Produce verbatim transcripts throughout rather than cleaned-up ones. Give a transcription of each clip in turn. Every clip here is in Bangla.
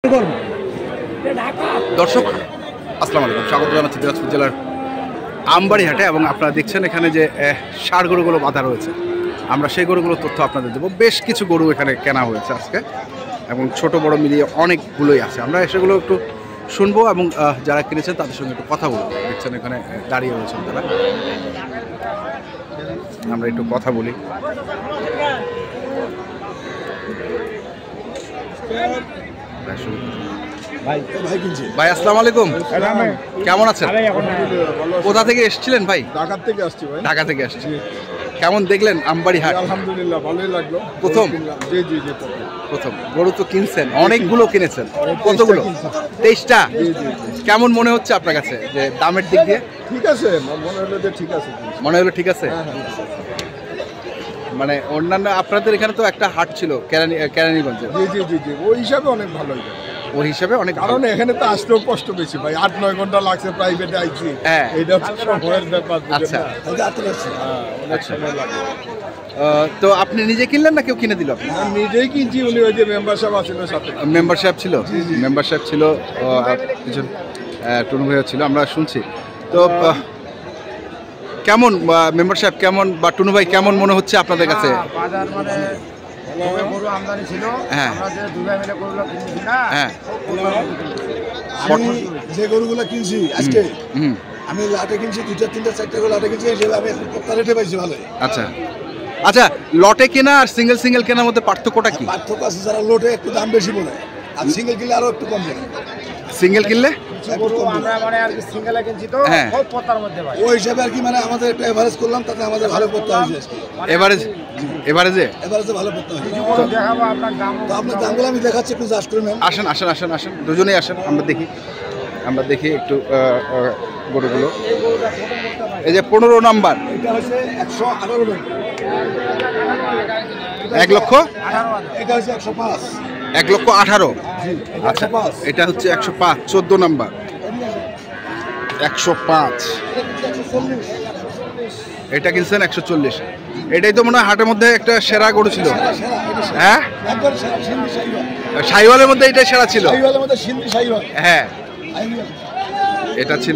দর্শক আসসালামু আলাইকুম, স্বাগত জানাচ্ছি দিনাজপুর জেলার আমবাড়ি হাটে। এবং আপনারা দেখছেন এখানে যে ষাঁড় গরুগুলো বাঁধা রয়েছে, আমরা সেই গরুগুলোর তথ্য আপনাদের দেবো। বেশ কিছু গরু এখানে কেনা হয়েছে আজকে, এবং ছোট বড় মিলিয়ে অনেকগুলোই আছে। আমরা সেগুলো একটু শুনবো এবং যারা কিনেছেন তাদের সঙ্গে একটু কথা বলবো। দেখছেন এখানে দাঁড়িয়ে রয়েছেন তারা, আমরা একটু কথা বলি। ভাই আসসালামু আলাইকুম, কেমন আছেন? কোথা থেকে এসেছিলেন ভাই? ঢাকা থেকে আসছি ভাই। ঢাকা থেকে আসছি। কেমন দেখলেন আমবাড়ি হাট? আলহামদুলিল্লাহ ভালোই লাগলো। প্রথম? জি জি জি প্রথম। গরু তো কিনছেন, অনেকগুলো কিনেছেন। কতগুলো? তেইশটা। কেমন মনে হচ্ছে আপনার কাছে যে দামের দিক দিয়ে? ঠিক আছে, মনে হলো যে ঠিক আছে। মনে হলো ঠিক আছে। মানে অন্যান্য আপনাদের এখানে তো একটা হাট ছিল কেরানি কেরানীগঞ্জে। জি জি জি জি ওই হিসাবে অনেক ভালো। ওই হিসাবে অনেক, কারণ এখানে তো আসতেও কষ্ট বেশি ভাই, আট নয় ঘন্টা লাগছে প্রাইভেটে আইছি। হ্যাঁ, এটা হচ্ছে সময়ের ব্যাপার। আচ্ছা, অনেক সময় লাগে। তো আপনি নিজে কিনলেন না কেউ কিনে দিল? আমি নিজেই কিনছি, উনি ওই যে মেম্বারশিপ আছিল সাথে। মেম্বারশিপ ছিল, মেম্বারশিপ ছিল, কিছু টুনু ভাইও ছিল, আমরা শুনছি। তো কেমন মেম্বারশিপ কেমন বা টুনু ভাই কেমন মনে হচ্ছে আপনাদের কাছে? বাজার মানে গরু আমদানি ছিল, হ্যাঁ আমরা যে দুই ভাই মিলে গরুগুলো কিনছি না। হ্যাঁ, আমি যে গরুগুলো কিনছি আজকে, আমি লাটে কিনছি দুইটা তিনটা চারটা করে লাটে কিনছি, হিসেবে আমি একটা রেটে পাইছি ভালো। আচ্ছা আচ্ছা, লটে কেনা আর সিঙ্গেল সিঙ্গেল কেনার মধ্যে পার্থক্যটা কি? পার্থক্য আছে, যারা লোটে একটু দাম বেশি বলে, আর সিঙ্গেল কিনলে আরো একটু কম দেয়। সিঙ্গেল কিনলে গরু আমরা মানে আর কি সিঙ্গেলে কিনছি তো, হ্যাঁ, খুব পতার মধ্যে ভাই। ওই হিসাবে আর কি, মানে আমাদের একটা এভারেজ করলাম, তাতে আমাদের ভালো করতে হয়েছে আজকে। এভারেজ এভারেজে এভারেজে ভালো করতে হয়েছে। গরু দেখাবো আপনার দাম। তো আপনার দামগুলো আমি দেখাচ্ছি, একটু চাষ করে নেন। আসেন আসেন আসেন আসেন, দুজনেই আসেন, আমরা দেখি আমরা দেখি একটু গরুগুলো। এই যে পনেরো নাম্বার, এটা হচ্ছে একশো আঠারো টাকা। এক লক্ষ এটা হচ্ছে একশো পাঁচ। এক লক্ষ আঠারো। আচ্ছা, এটা হচ্ছে একশো পাঁচ, চোদ্দ নাম্বার, একশো পাঁচ। এটা কিনছেন একশো চল্লিশ। এটাই তো মনে হয় হাটের মধ্যে একটা সেরা গরু ছিল। হ্যাঁ, শাহিওয়ালের মধ্যে এটাই সেরা ছিল। হ্যাঁ, এটা ছিল।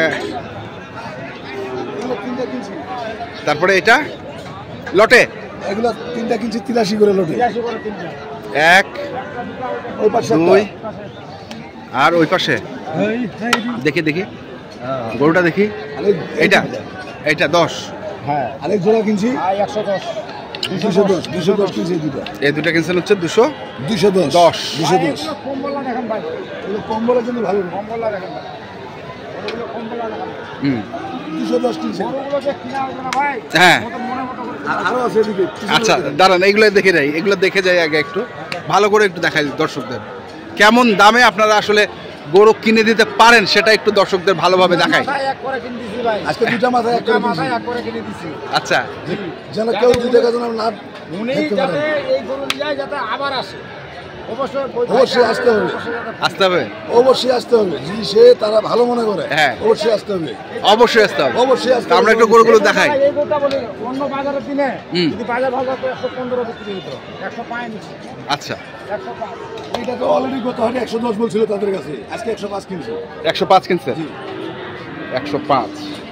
তারপরে এটা লটে এগুলো তিনটা কিনছি তিরাশি করে লটে। এক দুই আর ওই পাশে দেখি দেখি গরুটা দেখি, এটা এটা দশ। হ্যাঁ, আরেক জোড়া কিনছি একশো দশ, দুশো দশ দুশো দশ কিনছি দুটো। এই দুটা কিনছেন হচ্ছে দুশো দুশো দশ দশ দুশো দশ। কম্বলা দেখেন ভাই, এগুলো কম্বলের জন্য ভালো। কম্বলা দেখেন ভাই, ওগুলো কম্বলা দেখেন। হুম, দুশো দশ কিনছে। গরুগুলো যে কিনা হবে না ভাই, হ্যাঁ। মনে মতো করে আর আরো আছে এদিকে। আচ্ছা দাঁড়ান, এইগুলো দেখে যাই, এগুলো দেখে যাই আগে, একটু ভালো করে একটু দেখাই দর্শকদের কেমন দামে আপনারা আসলে গরু কিনে দিতে পারেন, সেটা একটু দর্শকদের ভালোভাবে দেখাই। মাথায় এক করে কিনে দিছি ভাই, আজকে দুটা মাথায় এক করে কিনছি। মাথায় এক করে কিনে দিছি। আচ্ছা, যেন কেউ দুটো কথা না উনি দেখতে যাতে পারেন। এই গরু নিয়ে যাতে আবার আসে, অবশ্যই অবশ্যই আসতে হবে। আসতে হবে, অবশ্যই আসতে হবে। যদি সে তারা ভালো মনে করে, হ্যাঁ, অবশ্যই আসতে হবে। অবশ্যই আসতে হবে, অবশ্যই আসতে তা আমরা হবে। একটু গরুগুলো দেখাই। এই গরুটা বলি অন্য বাজারে কিনে হুম। যদি বাজার ভালো হতো একশো পনেরো বিক্রি হতো, একশো পাঁচ নিচ্ছে, আচ্ছা, একশো পাঁচ। এটা তো অলরেডি গত হাটে একশো দশ বলছিল তাদের কাছে, আজকে একশো পাঁচ কিনছে। একশো পাঁচ কিনছে, একশো পাঁচ।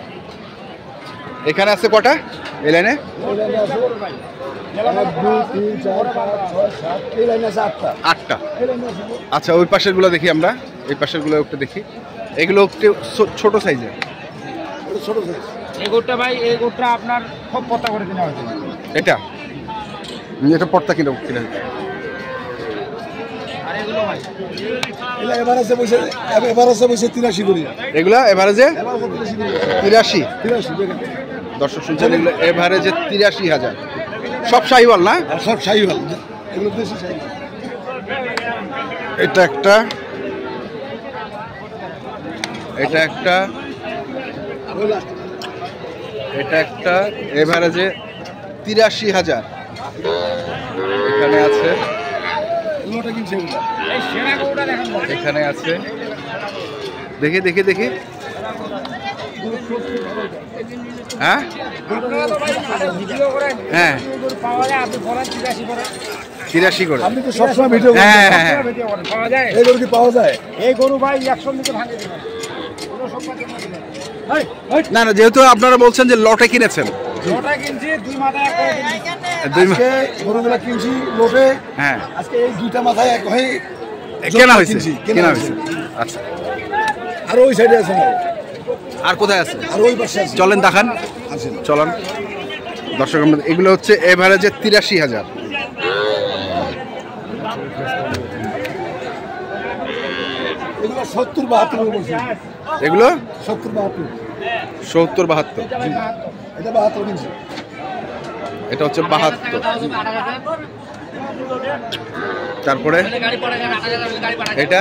এখানে আছে কটা এই লাইনে? আটটা। আচ্ছা, ওই পাশের গুলো দেখি আমরা, এই পাশের গুলো একটু দেখি। এগুলো একটু ছোট সাইজের। ছোট সাইজ এই গরুটা ভাই, এই গরুটা আপনার খুব পতা করে কিনা হয়েছে। এটা এটা পর্তা কিনা কিনা আর এগুলো ভাই এলা এবার আছে পয়সা, এবার আছে পয়সা তিরাশি করে। এগুলা এভারেজে তিরাশি। তিরাশি দর্শক শুনছেন, এগুলো এভারেজে তিরাশি হাজার। সব শাহিওয়াল না? সব শাহিওয়াল, এগুলো দেশি শাহিওয়াল। এটা একটা, এটা একটা, এটা একটা এভারেজে তিরাশি হাজার। এখানে আছে, এই সেরা গরুটা দেখেন ভাই। এখানে আছে, দেখি দেখি দেখি। হ্যাঁ আপনারা তো ভাই ভিডিও করেন, হ্যাঁ গরু পাওয়া যায়, আপনি বলেন তিরাশি করে। তিরাশি করে। আপনি তো সবসময় ভিডিও করেন। হ্যাঁ হ্যাঁ হ্যাঁ। ভিডিও করেন, পাওয়া যায়? এই গরু কি পাওয়া যায়? এই গরু ভাই একশো নিচে ভাঙে দিবেন। কোনো সম্পদ নেই। এই, এই, না না, যেহেতু আপনারা বলছেন যে লটে কিনেছেন, ওটা কিনছি দুই মাথায় এক করে কিনছি। দুই মা- আজকে গরুগুলা কিনছি লোটে, হ্যাঁ আজকে এই দুইটা মাথায় এক হয়ে কেনা হয়েছে, কিনছি, কেনা হয়েছে। আচ্ছা, আর ওই সাইডে আছে না, আর কোথায় আছে? আর ওই পাশে আছে। চলেন দেখান, আসেন। চলেন দর্শক। আমরা এগুলো হচ্ছে এভারেজে তিরাশি হাজার। এগুলো সত্তর বাহাত্তর বলছি, এগুলো সত্তর বাহাত্তর, সত্তর বাহাত্তর। এটা বাহাত্তর কিনছি। এটা হচ্ছে বাহাত্তর। তারপরে এটা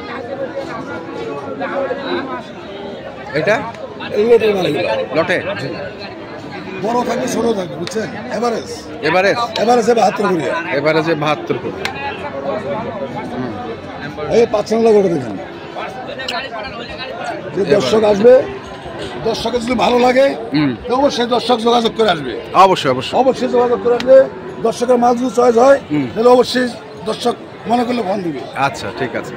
এটা এই লোটের মাল এগুলো। লটে বড় থাকবে ছোট থাকবে, বুঝছেন? এভারেজ এভারেজ, এভারেজে বাহাত্তর করি। এভারেজে বাহাত্তর করে। এই পাঁচশো করে দেখেন, যে দর্শক আসবে, দর্শকের যদি ভালো লাগে হুম। তো অবশ্যই দর্শক যোগাযোগ করে আসবে, অবশ্যই অবশ্যই। অবশ্যই যোগাযোগ করে আসবে। দর্শকের মাল যদি চয়েস হয় হুম। তাহলে অবশ্যই দর্শক মনে করলে ফোন দিবে। আচ্ছা ঠিক আছে।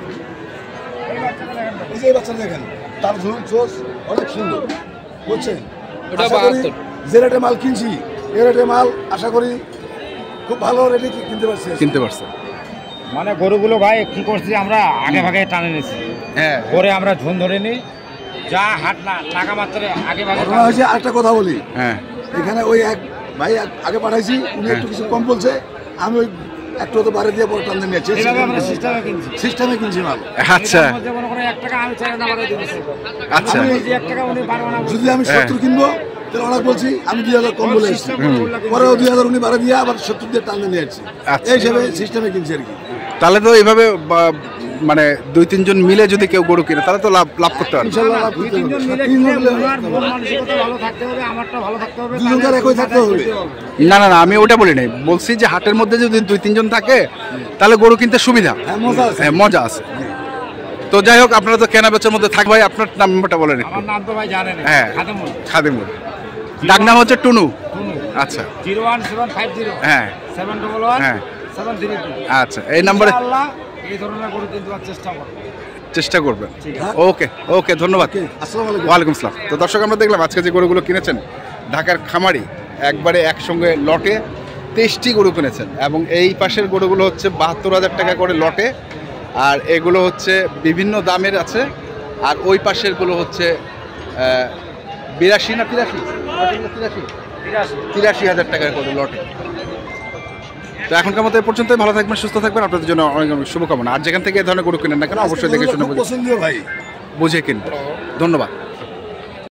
এই যে এই বাচ্চা দেখেন, তার ঝুল চোষ অনেক সুন্দর, বুঝছেন? ওটা আশা করি বাহাত্তর। যে রেটে মাল কিনছি এই রেটে মাল আশা করি খুব ভালো রেটে কিনতে পারছি। কিনতে পারছে। মানে গরুগুলো ভাই কি করছি আমরা আগে ভাগে টানে নিছি, হ্যাঁ পরে আমরা ঝুন ধরে নি, যা হাট না লাগা মাত্রে আগে ভাগে ঘটনা হয়েছে, আরেকটা কথা বলি, হ্যাঁ এখানে ওই এক ভাই এক- আগে পাঠাইছি, উনি একটু কিছু কম বলছে, আমি ওই একটু তো বাড়ি দিয়ে পরে টানতে নিয়েছি, এইভাবে আমরা সিস্টেমে কিনছি। সিস্টেমে কিনছি মাল। আচ্ছা এটার মধ্যে মনে করেন এক টাকা আমি চাই না বাড়াই দিয়েছি। আচ্ছা আমি বলছি এক টাকা উনি বাড়াবো না বলছি। যদি আমি হ্যাঁ। সত্তর কিনবো তাহলে অনেক বলছি, আমি দুই হাজার কম বলে এসেছি, সিস্টেম করে বললাম কিনছি। পরেও দুই হাজার উনি বাড়া দিয়ে আবার সত্তর দিয়ে টানতে নিয়ে আসছি, আচ্ছা। এই হিসেবে সিস্টেমে কিনছি আর কি। তাহলে তো এইভাবে বা- মানে দুই তিনজন মিলে যদি কেউ গরু কিনে তাহলে তো লাভ লাভ করতে পারবে। ইনশাল্লাহ লাভ দুই করতে তিনজন হবে। মিলে তিনজন কিনলে মিলে ওনার মন মানসিকতা ভালো থাকতে হবে, আমারটা ভালো থাকতে হবে, দুজনকার তাহলে একই থাকতে হবে। না না না, আমি ওটা বলি নাই, বলছি যে হাটের মধ্যে যদি দুই তিনজন থাকে তাহলে গরু কিনতে সুবিধা, হ্যাঁ, মজা আছে। হ্যাঁ, মজা আছে। তো যাই হোক, আপনারা তো কেনা বেচার মধ্যে থাক। ভাই আপনার নাম্বারটা বলেন একটু। আমার নাম তো ভাই জানেন, হ্যাঁ খাদেমুল খাদিমুল, ডাক নাম হচ্ছে টুনু। টুনু। আচ্ছা zero one seven five zero হ্যাঁ সেভেন ডবল ওয়ান হ্যাঁ সেভেন থ্রি টু। আচ্ছা, এই নাম্বারে আল্লাহ এই ধরনের গরু কিনতে চেষ্টা করবো। চেষ্টা করবেন। ঠিক ওকে ওকে, ধন্যবাদ। আসসালামু আলাইকুম। ওয়ালাইকুম আসসালাম। তো দর্শক, আমরা দেখলাম আজকে যে গরুগুলো কিনেছেন ঢাকার খামারি একবারে একসঙ্গে লটে তেইশটি গরু কিনেছেন, এবং এই পাশের গরুগুলো হচ্ছে বাহাত্তর হাজার টাকা করে লটে, আর এগুলো হচ্ছে বিভিন্ন দামের আছে, আর ওই পাশেরগুলো হচ্ছে আহ, বিরাশি না তিরাশি তিরাশি তিরাশি হাজার টাকা করে লটে। তো এখনকার মতো এ পর্যন্তই। ভালো থাকবেন, সুস্থ থাকবেন, আপনাদের জন্য অনেক অনেক শুভকামনা। আর যেখান থেকে এই ধরনের গরু কিনেন না কেন অবশ্যই দেখে শুনে বুঝে পছন্দ ভাই। বুঝে কিনবেন। ধন্যবাদ।